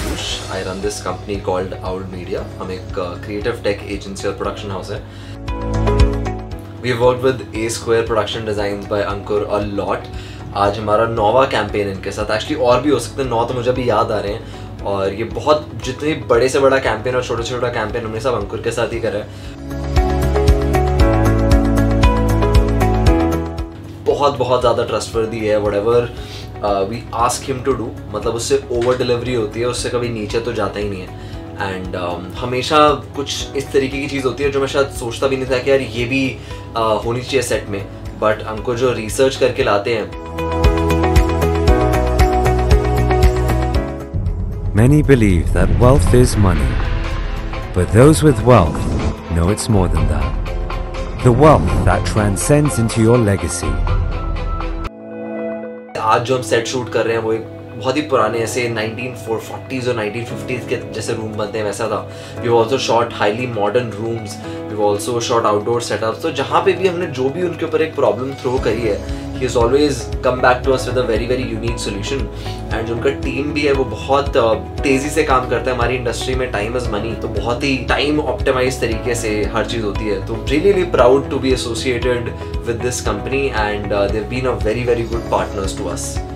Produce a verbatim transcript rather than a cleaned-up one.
Piyush. I run this company called Oweld media. हम एक creative tech agency और production house है। We worked with a square production designs by Ankur a lot. आज हमारा नौवा campaign इनके साथ, एक्चुअली और भी हो सकते हैं, नौ तो मुझे अभी याद आ रहे हैं। और ये बहुत जितने बड़े से बड़ा कैंपेन और छोटे से छोटा कैंपेन हमने सब अंकुर के साथ ही करा है। बहुत बहुत ज़्यादा ट्रस्टवर्दी है। Whatever we ask him to do, मतलब उससे ओवर डिलीवरी होती है, उससे कभी नीचे तो जाता ही नहीं है। एंड um, हमेशा कुछ इस तरीके की चीज़ होती है जो मैं शायद सोचता भी नहीं था कि यार ये भी uh, होनी चाहिए सेट में, बट अंकुर जो रिसर्च करके लाते हैं। Many believe that wealth is money, but those with wealth know it's more than that. The wealth that transcends into your legacy. आज जो हम सेट शूट कर रहे हैं वो एक बहुत ही पुराने ऐसे नाइनटीन फोर्टीज़ और नाइनटीन फिफ्टीज़ के जैसे रूम बनते हैं वैसा था। We have also shot highly modern rooms, we have also shot outdoor setups. तो जहाँ पे भी हमने जो भी उनके ऊपर एक प्रॉब्लम थ्रो करी है, he is always come back to us with a very very unique solution. And जो उनका टीम भी है वो बहुत तेज़ी से काम करता है। हमारी इंडस्ट्री में टाइम इज़ मनी, तो बहुत ही टाइम ऑप्टिमाइज तरीके से हर चीज़ होती है। तो really really proud to be associated with this company and uh, they've been a very very good partners to us.